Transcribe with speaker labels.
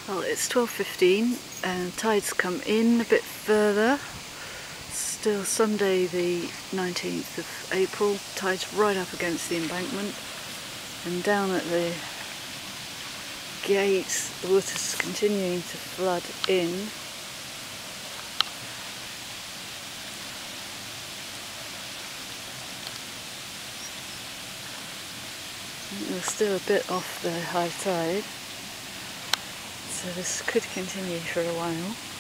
Speaker 1: Well, it's 12:15 and tide's come in a bit further. Still Sunday the 19th of April, tide's right up against the embankment, and down at the gate the water's continuing to flood in. We're still a bit off the high tide, so this could continue for a while.